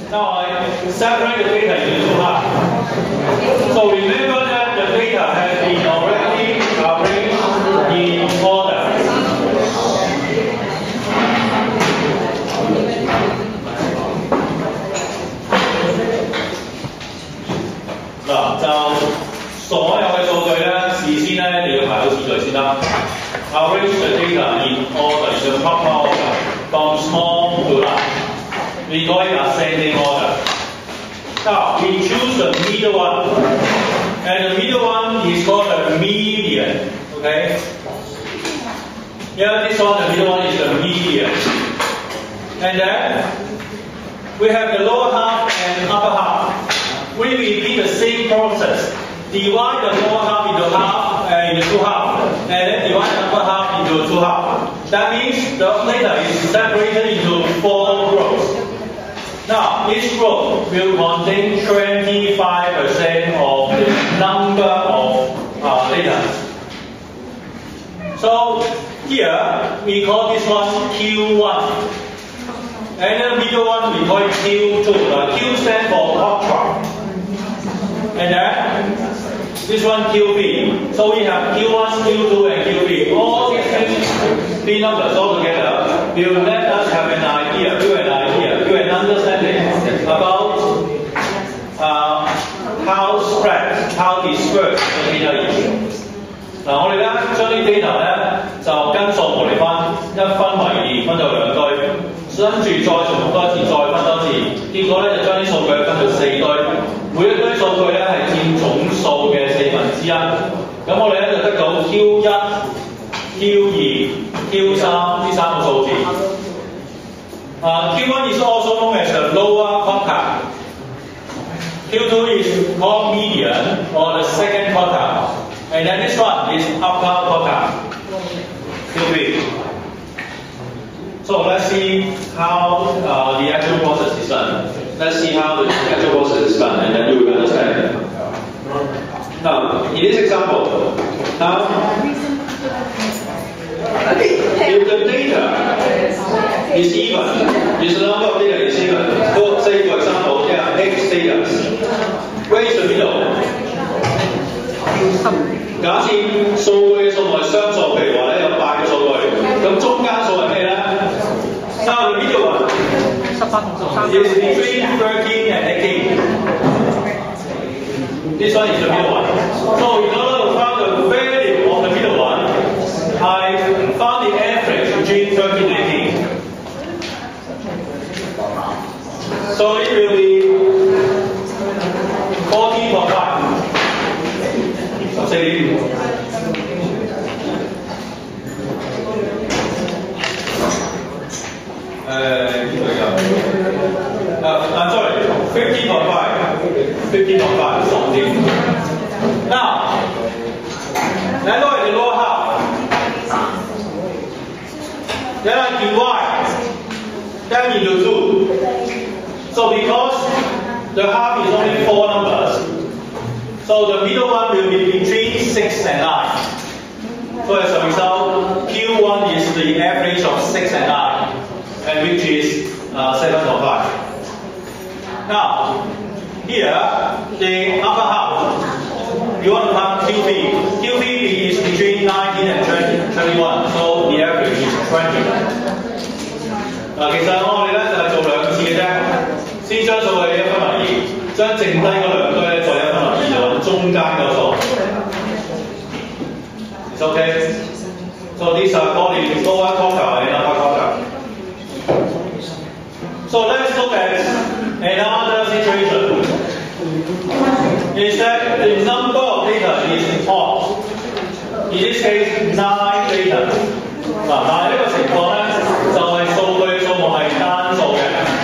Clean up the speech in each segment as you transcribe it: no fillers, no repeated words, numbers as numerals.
Now I separate the data into two halves. So remember that the data has been already arranged in order.嗱，就所有嘅數據咧，事先咧你要排好次序先得。Arrange the data in order, in the proper order, from small to large. We call it ascending order. Now we choose the middle one, and the middle one is called the median. Okay. Yeah, this one, the middle one is the median. And then we have the lower half and upper half. We repeat the same process. Divide the lower half into into two halves, and then divide the upper half into two halves. That means the data is separated into 4 rows. Now, each row will contain 25% of the number of data. So here we call this one Q1, and the middle one we call it Q2. Q stands for ultra, and then this one QB. So we have Q1, Q2, and QB. All these three numbers all together will let us have an idea, give an understanding about how spread, how dispersed the data is. 嗱，我哋咧將啲 data 咧就跟數目嚟分，一分為2，分做2堆，跟住再重複多次，再分多次，結果咧就將啲數據分做4堆，每一堆數據咧係佔總數嘅1/4。咁我哋咧就得到 Q1、Q2、Q3 呢3個數字。Q1 is also known as the lower quartile. Q2 is called median or the second quartile. And then this one is upper quartile, QB. So let's see how the actual process is done. Let's see how the actual process is done, and then you will understand. Now, in this example, now, if the data is even, if the number of data is even, say for example, there are X data. Where is the middle? 假設數據嘅數目係雙數，譬如話咧有8個數據，咁中間數係咩咧？ Now the middle one is between 13 and 18. This one is the middle one. So in order to find the value of the middle one, I found the average between 13 and 18. So it will be 14.5. 14.5. I'm sorry, 15.5. 15.5 something. Now, let's look at the lower half. Then I divide them into 2. So because the half is only 4 numbers, so the middle one will be between 6 and 9. So as a result, Q1 is the average of 6 and 9, and which is 7.5. Now, here, the upper half, you want to find QB. QB is between 19 and 21, so the average is 20. 嗱，其實我哋咧就係做2次嘅啫，先將數據1分為2，將剩低嗰2堆咧再1分為2，就揾中間個數。It's okay. So these are called the lower quartile and upper quartile. So let's look at another situation. Is that the number of data is odd. In this case, 9 data. 嗱，但係呢個情況咧，就係數據數目係單數嘅。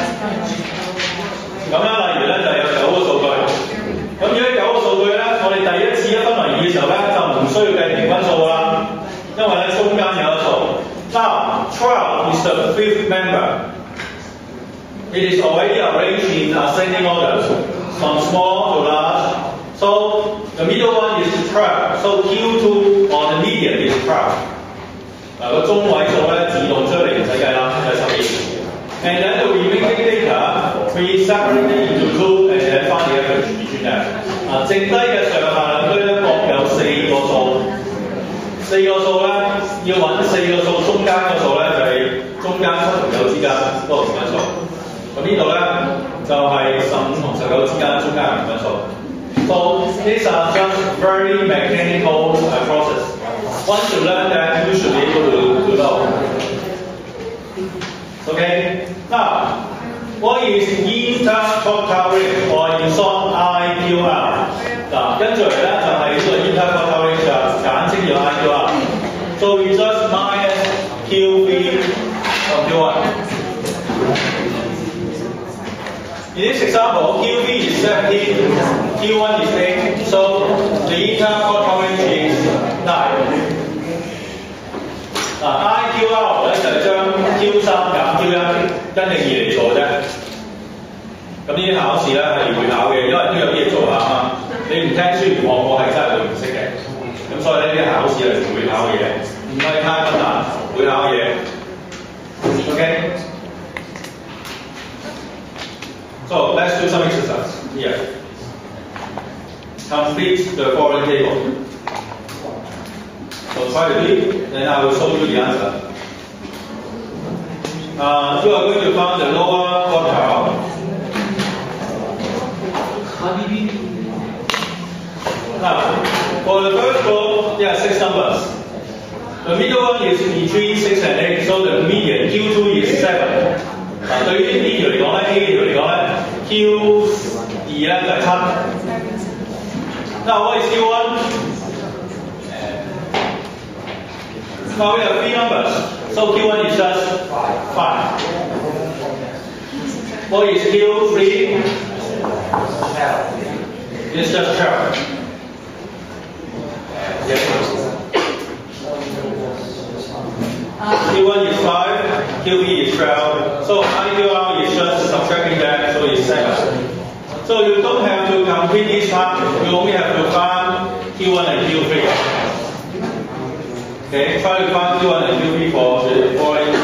咁樣例如咧就有9個數據。咁如果9個數據咧，我哋第一次1分為2嘅時候咧，就唔需要計平均數啦，因為咧中間有一數。Now, 12 is the 5th member. It is already arranged in ascending order, from small to large. So the middle one is 12. So Q2 or the median is 12. 個中位數咧自動出嚟唔使計啦，係12。And then the remaining data we separate it into two and then find the average between them。剩低嘅上下兩堆咧，各有4個數，4個數咧要揾4個數，中間個數咧就係中間7同9之間嗰個平均數。咁呢度咧就係15同19之間中間嘅平均數。So these are just very mechanical process. Once you learn that, you should be able to know. Okay. Now, what is interquartile range or in short IQR？ 嗱，跟住嚟咧就係呢個 interquartile range 啊，簡稱叫 IQR。So we just minus QV from Q1. In this example, QV is 17, Q1 is 8, so the interquartile range is 9. IQR 咧就係將 Q3 減 Q1 因應2嚟做啫。咁呢啲考試咧係會考嘅，因為都有啲嘢做下啊嘛。你唔聽書唔學，我係真係會唔識嘅。咁所以呢啲考試係會考嘅嘢，唔係太困難，會考嘅嘢。OK。So let's do some exercise here. Complete the following table. So try to read, then I will show you the answer. You are going to find the lower quartile. Now, for the first group, there are 6 numbers. The middle one is between 6 and 8, so the median Q2 is 7. 對於呢條嚟講咧 ，A 條嚟講咧 ，Q2 咧就係7。Now what is Q1? Now we have 3 numbers, so Q1 is just 5. What is Q3? It's just 12. Yes. Q1 is 5, QB is 12, so IQR is just subtracting that, so it's 7. So you don't have to complete this part, you only have to find Q1 and Q3. Okay, try to find Q1 and Q3 for the following.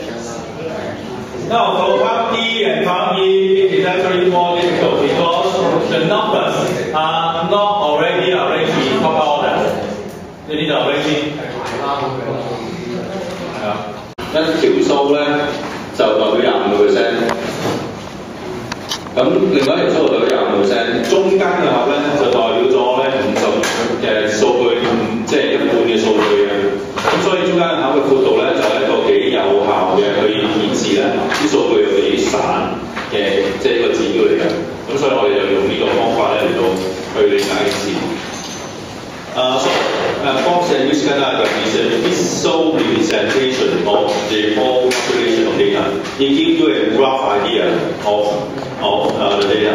Now for part D and part E, it is actually more difficult because the numbers are not already arranged in proper order. You need to arrange it. 一條數咧就代表25%，咁另外一條數就代表25%，中間嘅盒咧就代表咗咧50嘅數據，即係一半嘅數據嘅。咁所以中間盒嘅闊度咧就係一個幾有效嘅去顯示咧啲數據有幾散嘅，即係一個指標嚟嘅。咁所以我哋就用呢個方法咧嚟到去理解件事。Fox and Michigan diagram is a visual representation of the whole population of data. It gives you a rough idea of the data.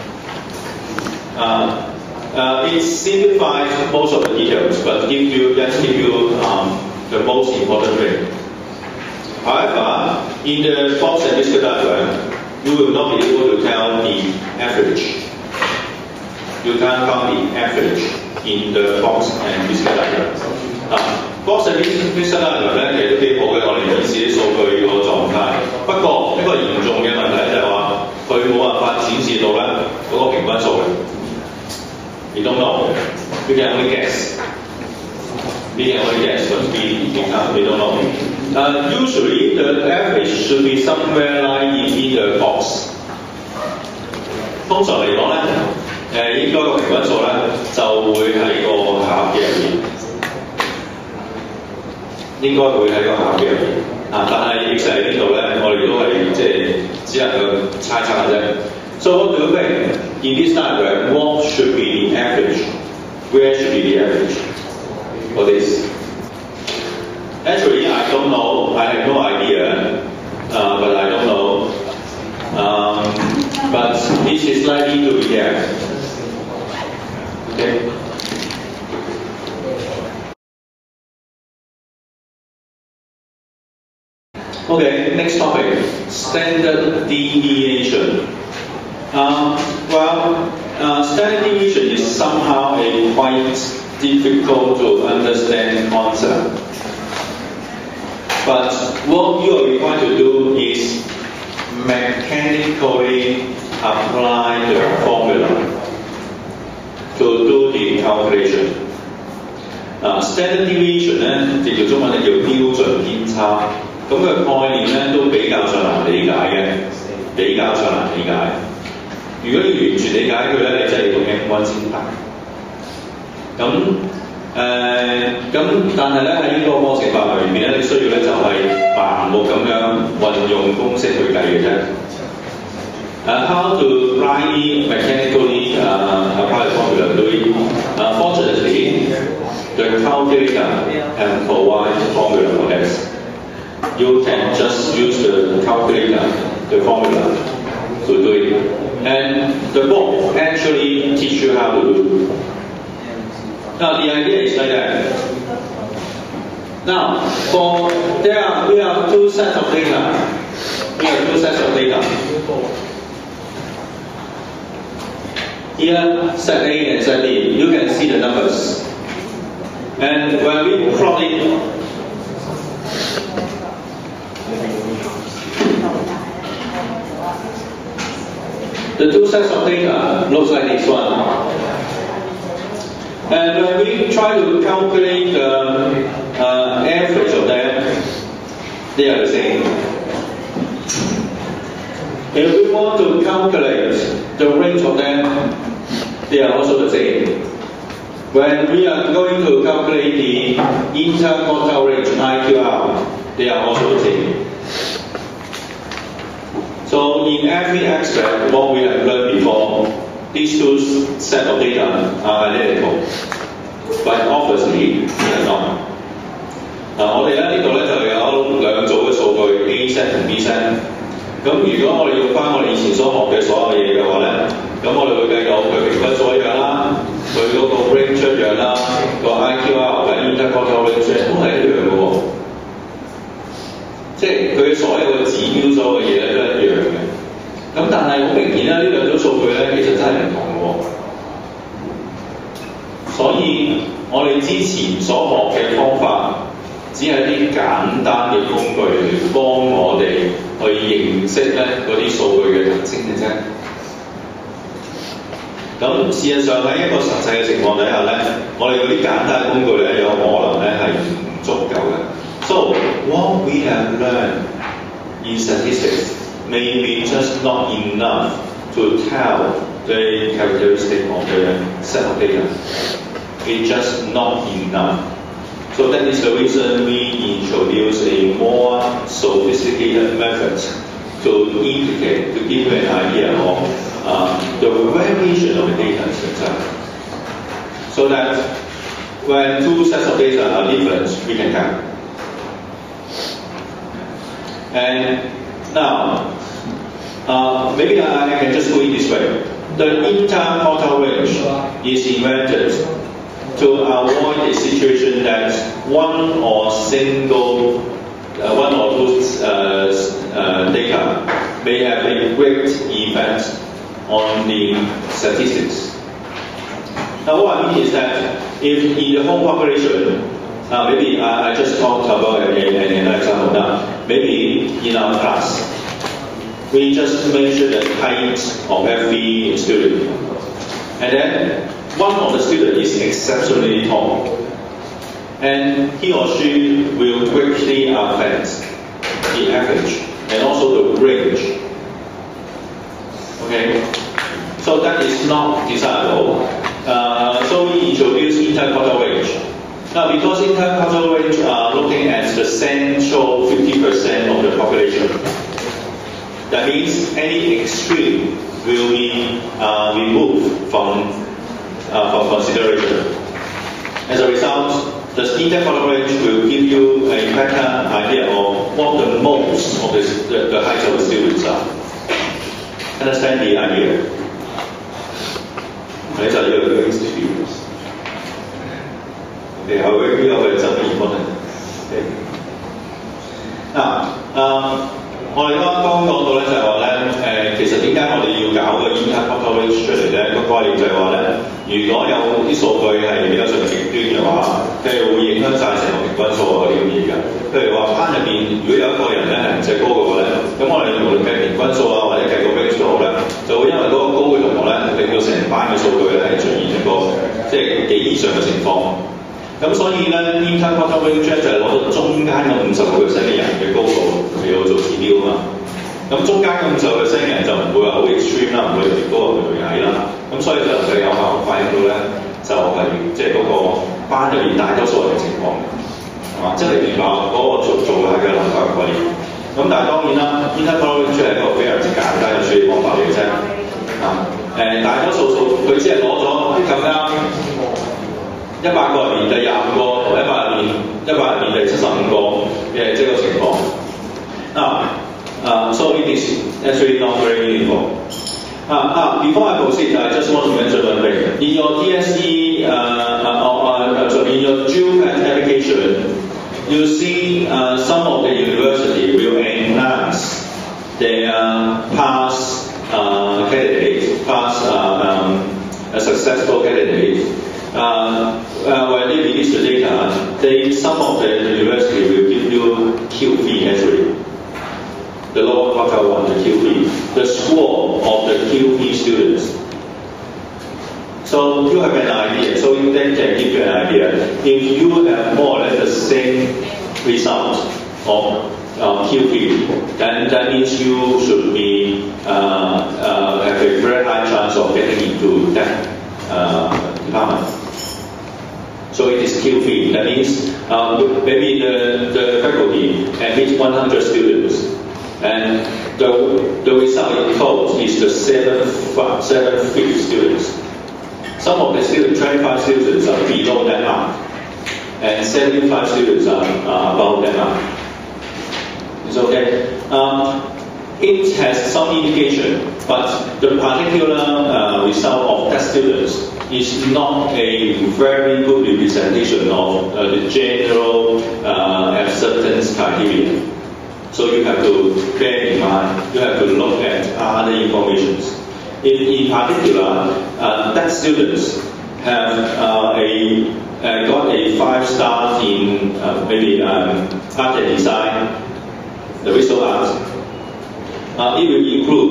It simplifies most of the details, but just give you the most important thing. However, in the Fox and Michigan diagram, you will not be able to tell the average. You can't find the average in the Fox and Michigan diagram. Fox and Michigan diagram 咧，其實都幾好嘅，我哋顯示啲數據個狀態。不過一個嚴重嘅問題就係話，佢冇辦法展示到咧嗰個平均數嘅。You don't know. You can only guess. We can only guess, but we don't know. Usually, the average should be somewhere like in the box. 通常嚟講咧，應該個平均數咧就會喺個盒嘅入面，應該會喺個盒嘅入面。但係其實喺呢度咧，我哋都係即係只能夠猜測嘅啫。So what do you think? In this diagram, what should be the average? Where should be the average for this? Actually, I don't know. I have no idea, but I don't know. But this is likely to be there. Okay. Okay, next topic, standard deviation. Standard deviation is somehow a quite difficult to understand concept. But what you are required to do is mechanically apply the formula to do the calculation. Standard deviation 咧，直叫中文咧叫標準偏差。咁佢概念咧都比較上難理解嘅，比較上難理解。如果你完全理解佢咧，你真係要讀 M1 先得。但係咧喺呢個課程範圍入面咧，你需要咧就係盲目咁樣運用公式去計嘅啫。How to rightly mechanically apply the formula to it? Fortunately, the calculator can provide formula for this. You can just use the calculator, the formula, to do it. And the book actually teach you how to do. Now the idea is like that. Now, we have two sets of data. Here, set A and set B. You can see the numbers. And when we plot it, the two sets of data looks like this one. And when we try to calculate the average of them, they are the same. If we want to calculate the range of them, they are also the same. When we are going to calculate the interquartile range IQR, they are also the same. So in every aspect, what we have learned before, these two sets of data are identical, but obviously they are not. 我哋咧呢度咧就有兩組嘅數據 A set 同 B set。咁如果我哋用翻我哋以前所學嘅所有嘢嘅話咧，咁我哋會計到佢平均數一樣啦，佢嗰個 range 一樣啦，個 IQR 或者 interquartile range 都係一樣嘅喎。即係佢所有嘅指標所有嘅嘢咧都係一樣嘅。咁但係好明顯啦，呢兩組數據咧其實真係唔同嘅喎。所以我哋之前所學嘅方法，只係一啲簡單嘅工具嚟幫我哋去認識咧嗰啲數據嘅特徵嘅啫。咁事實上喺一個實際嘅情況底下咧，我哋嗰啲簡單工具咧有可能咧係唔足夠嘅。So what we have learned in statistics may be just not enough to tell the characteristic of the set of data. It's just not enough. So that is the reason we introduce a more sophisticated method to indicate, to give you an idea of the variation of the data itself. So that when two sets of data are different, we can tell. And now, maybe I can just put it this way. The interquartile range is invented to avoid a situation that one or two data may have a great effect on the statistics. Now what I mean is that if in the whole population, maybe I just talked about an example now, maybe in our class, we just measure the height of every student. And then one of the students is exceptionally tall, and he or she will greatly affect the average and also the range. Okay, so that is not desirable. So we introduce interquartile range. Now, because interquartile range are looking at the central 50% of the population, that means any extreme will be removed from consideration. As a result, the interquartile range will give you a better idea of what the most of the height of the students are. Understand the idea? These are your institutes. Okay, I will give you an example important. Okay. Now, 我哋剛剛講到咧就係話咧，其實點解我哋要搞個 interquartile range 出嚟咧？個概念就係話咧，如果有啲數據係比較上極端嘅話，佢係會影響晒成個平均數嗰啲咁嘢㗎。譬如話班入邊，如果有一個人咧係唔使高嘅話咧，咁我哋無論計平均數啊、 成班嘅數據咧係出現一個即係幾以上嘅情況。咁所以咧 interquartile range 就係攞到中間嘅50%嘅人嘅高度嚟到做指標啊嘛。咁中間嘅50%嘅人就唔會話好 extreme 啦，唔會特別高又特別矮啦。咁所以就能夠有效反映到咧，就係即係嗰個班入面大多數人嘅情況，係嘛？即係你明白嗰個做下嘅諗法嘅概念。咁但係當然啦 interquartile range 係一個非常之簡單嘅處理方法嚟嘅啫。大多數佢只係攞咗咁啱100個入面第25個同100入面第75個嘅即係個情況。So it is actually not very meaningful. Before I proceed, I just want to mention one thing. In your DSE, in your GeoPath application, you see some of the university will enhance their past candidates, past a successful candidate. When they release the data, some of the university will give you QP actually. The lower quartile one, the QP, the score of the QP students. So you have an idea. So you then can give you an idea. If you have more or less the same result of QP, then that means you should be have a very high chance of getting into that department. So it is QP. That means maybe the faculty admits 100 students, and the result in total is the 750 students. Some of the students, 25 students are below that mark, and 75 students are above that mark. It's okay. It has some indication, but the particular result of that students is not a very good representation of the general acceptance criteria. So you have to bear in mind, you have to look at other informations. In particular, that students have got a 5-star in maybe art and design, the visual arts. It will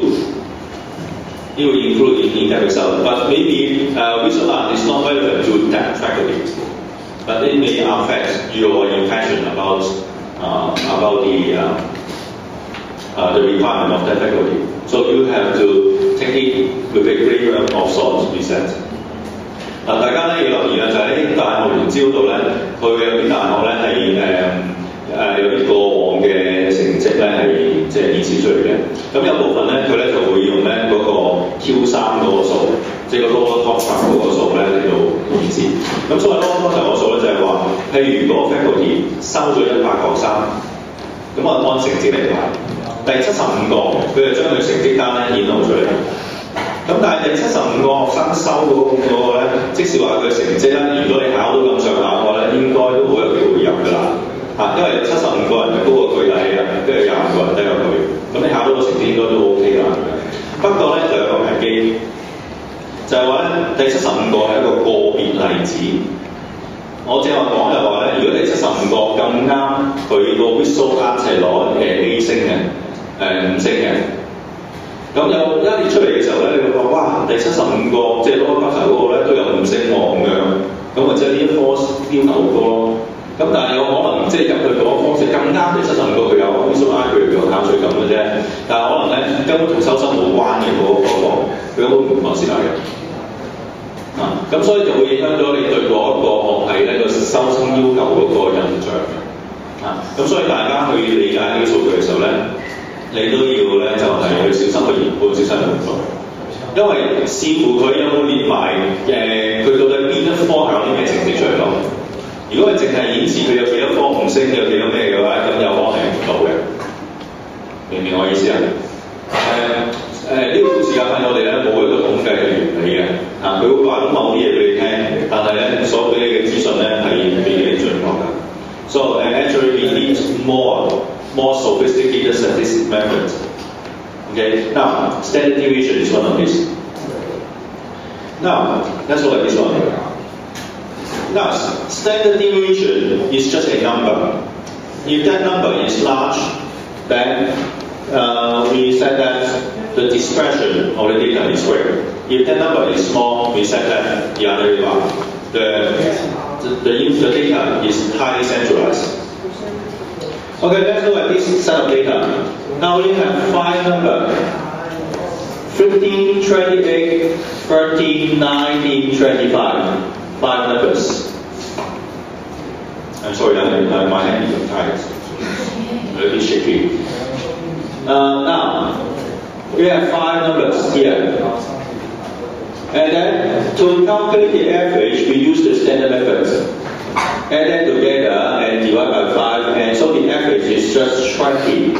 include in that result, but maybe visual art is not relevant to that faculty, but it may affect your impression about the requirement of that faculty. So you have to take it with a grain of salt to be set. 大家咧要留意啦，就喺大學聯招度咧，佢有啲大學咧係有啲過往嘅成績咧係即係顯示出嚟嘅。咁有部分咧佢咧就會用咧嗰個 Q3嗰個數，即係個 lower top 嗰個數咧嚟到顯示。咁所謂 lower top 嗰個數咧就係話，譬如如果 faculty 收咗100個學生，咁按成績嚟排，第75個佢就將佢成績單咧顯露出嚟。咁但係第75個學生收嗰個咧，即使話佢成績咧，如果你考到咁上下嘅話咧，應該都好有機會入㗎啦。因為75個人就高過佢底嘅，跟住25個人低過佢，咁你考到個成績應該都 OK 㗎。不過咧就有個危機，就係話咧第75個係一個個別例子。我正話講就話咧，如果第75個咁啱佢個 visual art 係攞A 星嘅，5星嘅。咁有一列出嚟嘅時候咧，你會話哇，第75個即係攞翻頭嗰個咧都有5星喎咁樣，咁或者呢一科要求好高咯。咁但係有可能即係入去嗰個方式咁啱第75個佢有 visual art 佢有考取咁嘅啫，但係可能咧根本同收生冇關嘅嗰個，佢根本唔講師大嘅。咁所以就會影響咗你對嗰一個學系咧個收生要求嗰個印象。咁所以大家去理解呢啲數據嘅時候咧，你都要咧就係去小心去研判、小心去做，因為視乎佢有冇列埋佢到底邊一科考啲咩成績出嚟咯。如果佢淨係顯示佢有幾多科5星，有幾多咩嘅話，咁有可能係唔到嘅。明唔明我意思啊？呢個時間我哋咧冇一個統計嘅原理嘅，佢會話到某啲嘢俾你聽，但係咧所俾你嘅資訊咧係未必準確嘅。So actually we need more sophisticated statistics methods. Okay, now standard deviation is one of these. Now let's look at this one. Now standard deviation is just a number. If that number is large, then we said that the dispersion of the data is great. If that number is small, we set that the other way around. The data is highly centralized. Okay, let's look at this set of data. Now we have 5 numbers: 15, 28, 13, 19, 25. 5 numbers. I'm sorry, my hand is tired. A little bit shaky. Now, we have 5 numbers here. And then, to calculate the average, we use the standard method. Add them together and divide by 5, and so the average is just 20.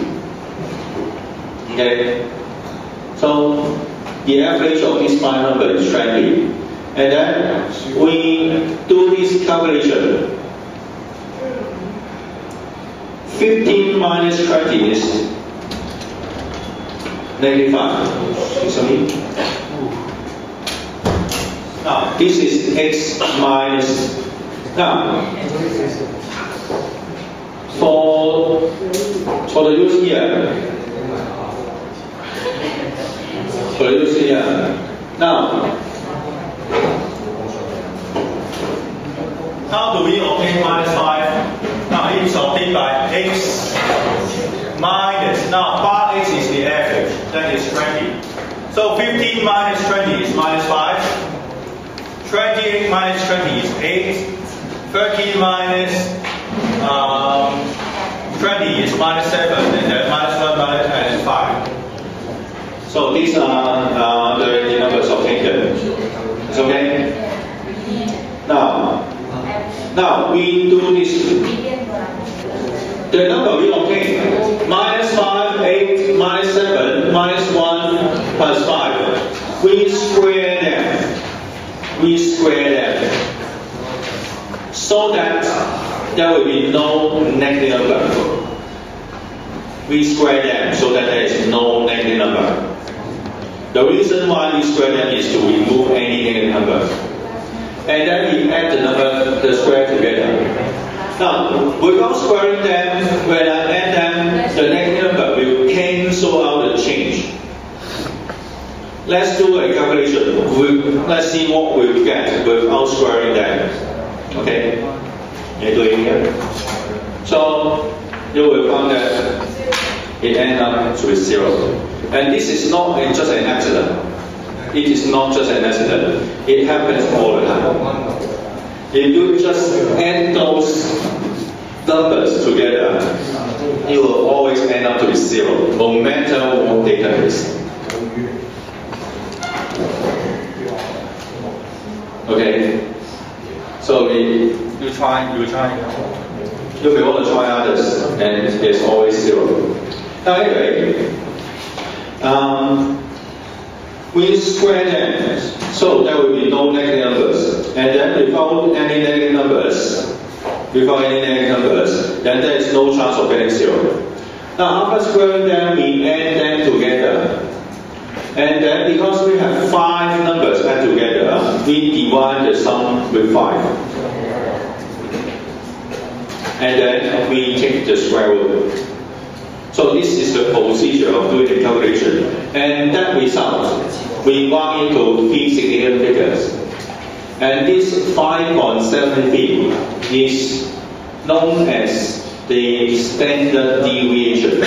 Okay? So, the average of this 5 number is 20. And then, we do this calculation. 15 minus 20 is -5. Sorry. Now, this is x minus. Now, for the use here, now, how do we obtain -5? Now it is obtained by x minus, now bar x is the average, that is 20. So 15 minus 20 is -5. 28 minus 20 is 8. 13 minus 20 is -7, and then -1 minus 5. So these are the numbers obtained. It's okay? Now we do this. The number we obtain, -5, 8, -7, -1, +5. We square them. So that there will be no negative number. We square them so that there is no negative number. The reason why we square them is to remove any negative number. And then we add the square together. Now, without squaring them, when I add them, the negative number will cancel out the change. Let's do a calculation. Let's see what we'll get without squaring them. Okay? You do it here. So, you will find that it ends up with 0. And this is not just an accident. It is not just an accident. It happens all the time. If you just add those numbers together, it will always end up to be 0, no matter what data is. Okay? So you try. If you want to try others, and it's always 0. Now anyway, we square them, so there will be no negative numbers. And then without any negative numbers, then there is no chance of getting 0. Now after squaring them, we add them together. And then because we have 5 numbers add together, we divide the sum with 5. And then we take the square root. So this is the procedure of doing the calculation. And that result, we mark into 3 significant figures. And this 5.7b is known as the standard deviation.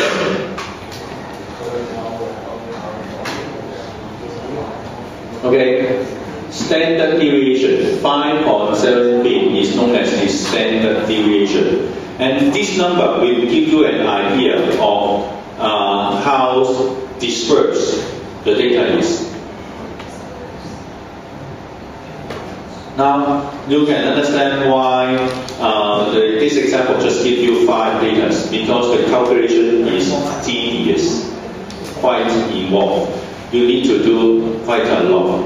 Okay, standard deviation, 5.7b is known as the standard deviation. And this number will give you an idea of how dispersed the data is. Now, you can understand why this example just gives you 5 data, because the calculation is tedious, quite involved. You need to do quite a lot.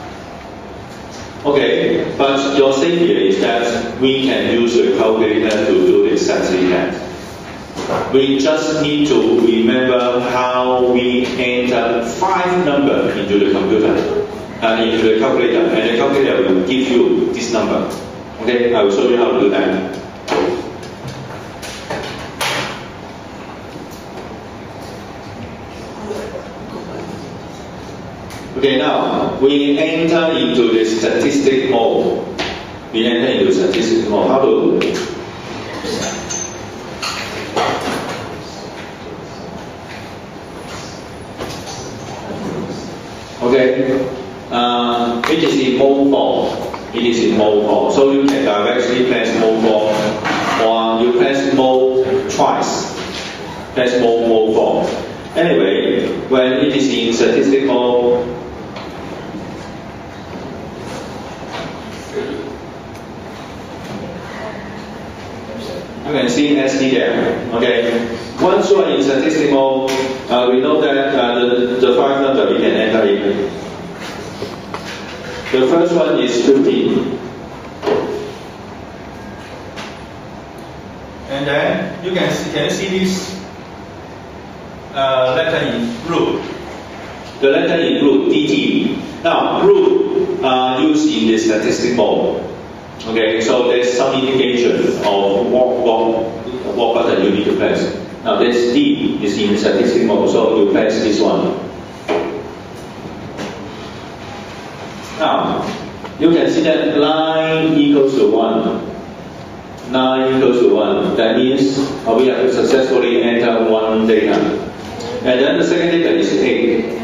Okay, but your savior is that we can use a calculator to do exactly that. We just need to remember how we enter 5 numbers into the computer, into the calculator, and the calculator will give you this number. Okay, I will show you how to do that. Okay, now we enter into the statistic mode. We enter into statistic mode. How to? Okay, it is in mode 4. It is in mode 4. So you can directly press mode 4, or you press mode twice. Press mode 4. Anyway, when it is in statistic mode, you can see SD there. Okay. Once you are in statistic mode, we know that the 5 number we can enter in. The first one is 15. And then you can see this letter in blue. The letter in blue, DT. Now, blue are used in the statistic mode. Okay, so there's some indication of what button you need to press. Now, this D is in statistic mode, so you press this one. Now, you can see that line equals to 1. 9 equals to 1. That means we have successfully entered one data. And then the second data is 8.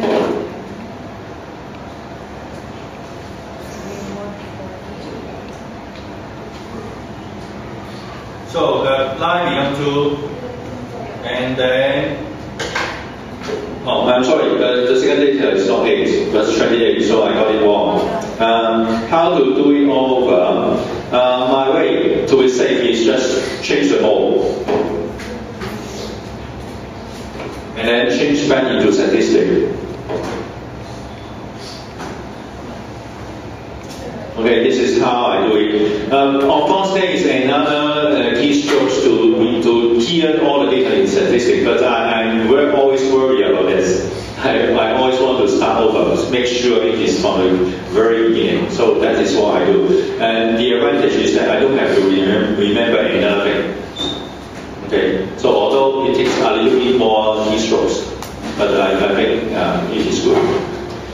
So the line becomes 2, and then. Oh, I'm sorry, the second data is not 8, but 28, so I got it wrong. How to do it all over? My way to be safe is just change the mode. And then change back into statistic. Okay, this is how I do it. Of course, there is another keystroke to key all the data in statistics, but I'm always worried about this. I always want to start over, make sure it is from the very beginning. So that is what I do. And the advantage is that I don't have to remember another thing. Okay, so although it takes a little bit more keystrokes, but I think it is good.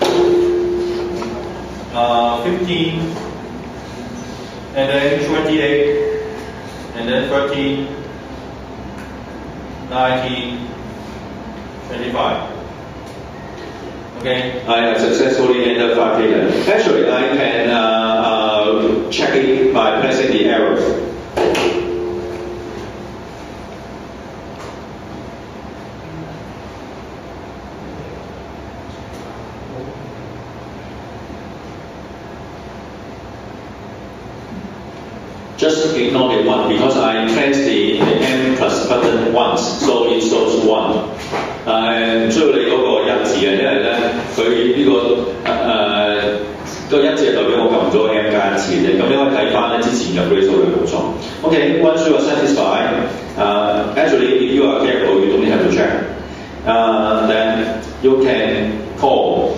15, and then 28, and then 13, 19, 25. Okay. I have successfully entered 5 data. Actually, I can check it by pressing the arrows. Just ignore the 1 because I pressed the M plus button once, so it shows 1。唔需要你嗰個1字嘅，因為咧佢呢個1字係代表我撳咗 M 加1字嘅，咁你可以睇翻咧之前入嗰啲數據冇錯。Okay, once you are satisfied, actually if you are careful, you don't have to check. Then you can call.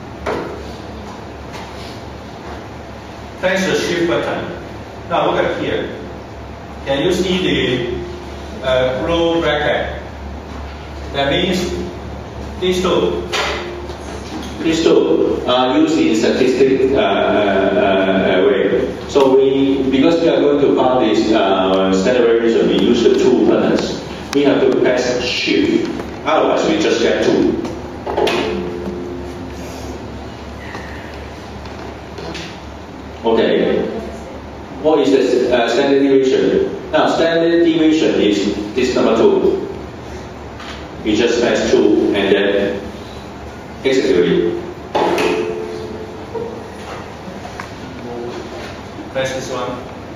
Press the shift button. Now look at here. Can you see the blue bracket? That means these two are used in statistic way. So because we are going to find this standard variation, we use the 2 buttons. We have to press shift. Otherwise, we just get 2. Okay. What is the standard deviation? Now, standard deviation is this number 2. We just press 2 and then execute it. Press this one.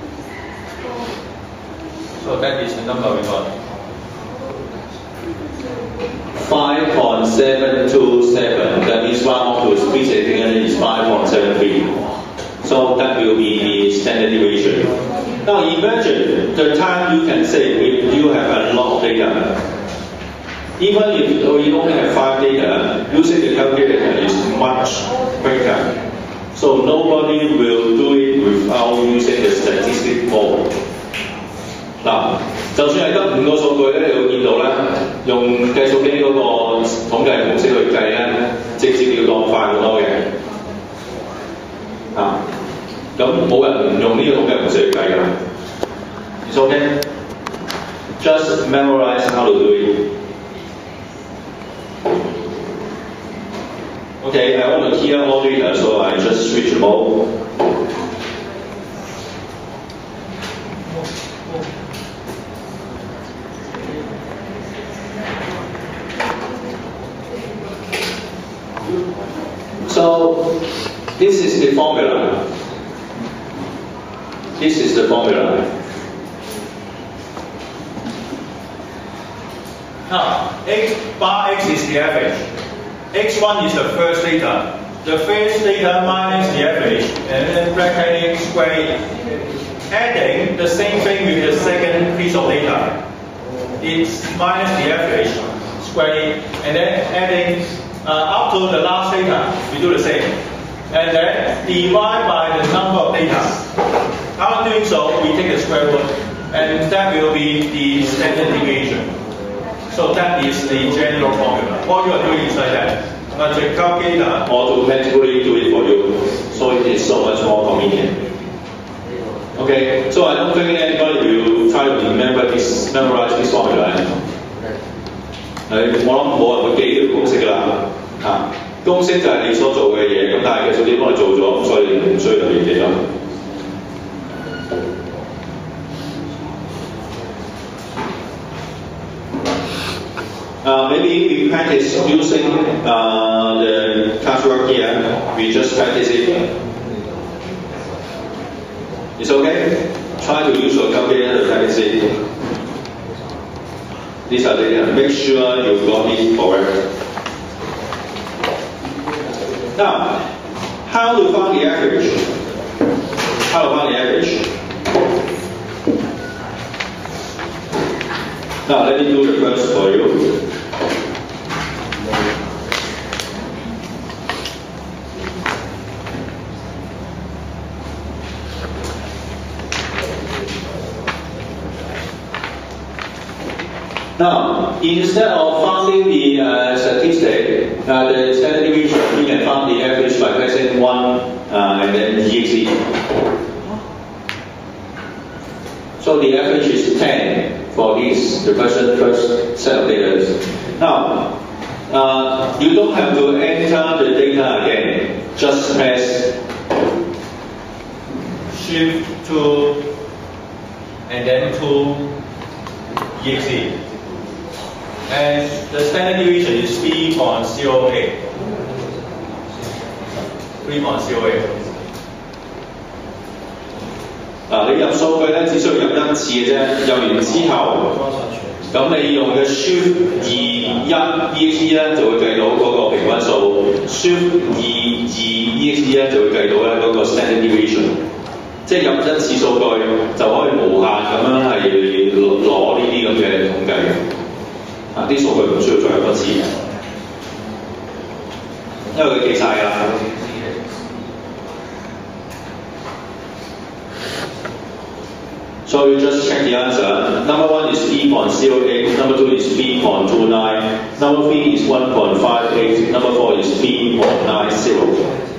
So that is the number we got. 5.727. That means one of those three is 5.73. So that will be the standard deviation. Now imagine the time you can save if you have a lot of data. Even if you only have 5 data, using the calculator is much quicker. So nobody will do it without using the statistic mode. 嗱，就算係得5個數據咧，你會見到咧，用計數機嗰個統計模式去計咧，直接要當快好多嘅。 咁冇人唔用呢個咁嘅模式去計㗎。It's okay. Just memorize how to do it. Okay, I want to hear all data, so I just switch mode. So this is the formula. This is the formula. Now, x bar x is the average. x1 is the first data. The first data minus the average, and then bracketing square, adding the same thing with the second piece of data. It's minus the average, square, and then adding up to the last data, we do the same. And then divide by the number of data. After doing so, we take the square root, and that will be the standard deviation. So that is the general formula. All you are doing is like that. The calculator automatically do it for you. So it is so much more convenient. Okay, so I don't think anybody will try to memorize this formula. 我諗冇人會記呢個公式㗎啦。公式就係你所做嘅嘢，咁但係其實你幫你做咗，所以唔需要特別記咗。Maybe we practice using the classwork here. We just practice it. It's okay? Try to use your calculator to practice it. These are the make sure you got it correct. Now, how to find the average? How to find the average? Now, let me do the first for you. Now, instead of finding the statistic, the standard deviation, we can find the average by pressing 1 and then exe. So the average is 10 for this, the first set of data. Now, you don't have to enter the data again. Just press Shift 2 and then 2 exe. And the standard deviation is 3.08. 3.08. 你入數據咧，只需要入一次嘅啫。入完之後，咁你用嘅 Shift 2 1 exe 咧，就會計到嗰個平均數 ；Shift 2 2 exe 咧，就會計到咧嗰個 standard deviation。即係入一次數據就可以無限咁樣係攞呢啲咁嘅統計嘅。啲數據唔需要再入多次，因為佢記晒㗎啦。So you just check the answer. Number 1 is 3.08, number 2 is 3.29, number 3 is 1.58, number 4 is 3.90.